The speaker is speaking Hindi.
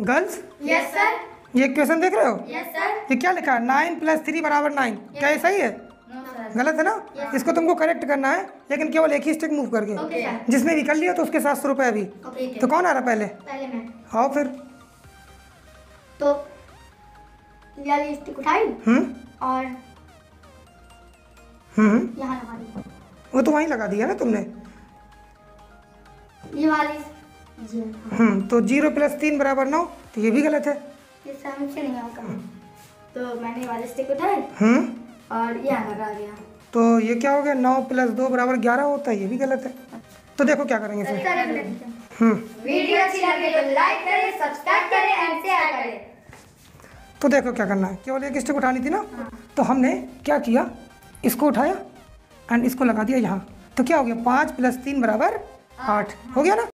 Girls yes sir. ये क्वेश्चन देख रहे हो? Yes sir. ये क्या लिखा है? 9 + 3 = 9। क्या ये सही है? No sir. गलत है ना? इसको तुमको करेक्ट करना है, लेकिन केवल एक ही स्टेप मूव करके। Okay sir. जिसने भी कर लिया तो उसके 700 रुपये अभी। ओके तो कौन आ रहा पहले? पहले मैं। आओ फिर। तो ये वाली स्टिक उठाई और यहाँ लगा दी। वो तो वहीं लगा दिया ना तुमने। ये वाली तो 0 + 3 = 9, तो ये भी गलत है। ये समझ से नहीं होगा। तो मैंने ये वाली स्टिक उठाई और यहाँ लगा दिया। तो ये क्या हो गया? 9 + 2 = 11 होता है, ये भी गलत है। तो देखो क्या करेंगे फिर। वीडियो अच्छी लगे तो लाइक करें, सब्सक्राइब करें एंड शेयर करें। तो देखो क्या करना है, केवल एक स्टिक उठानी थी ना। तो हमने क्या किया, इसको उठाया एंड इसको लगा दिया यहाँ। तो क्या हो गया? 5 + 3 = 8 हो गया ना।